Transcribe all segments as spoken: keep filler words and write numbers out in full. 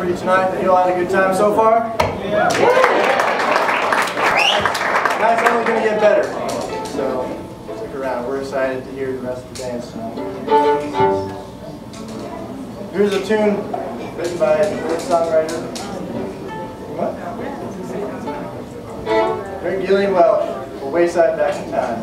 you tonight that you all had a good time so far? Yeah. Tonight's only going to get better, so stick around. We're excited to hear the rest of the dance. Here's a tune written by a great songwriter. What? Greg Gillian Welsh for Wayside Back in Time.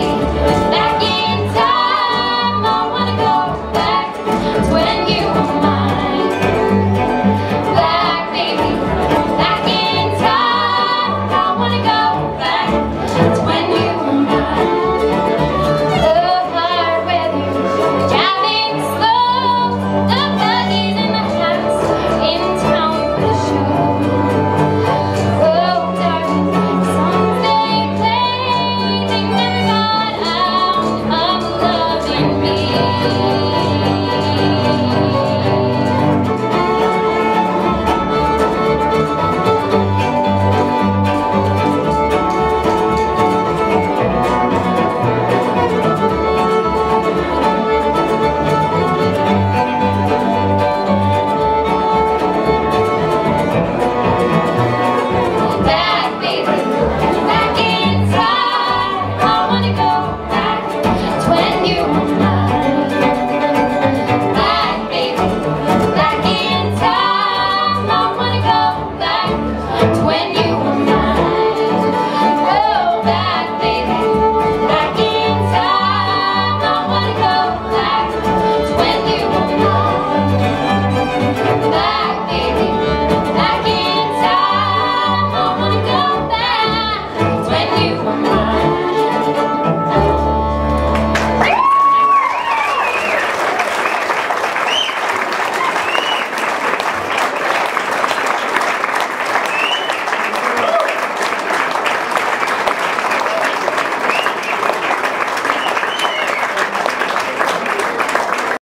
When you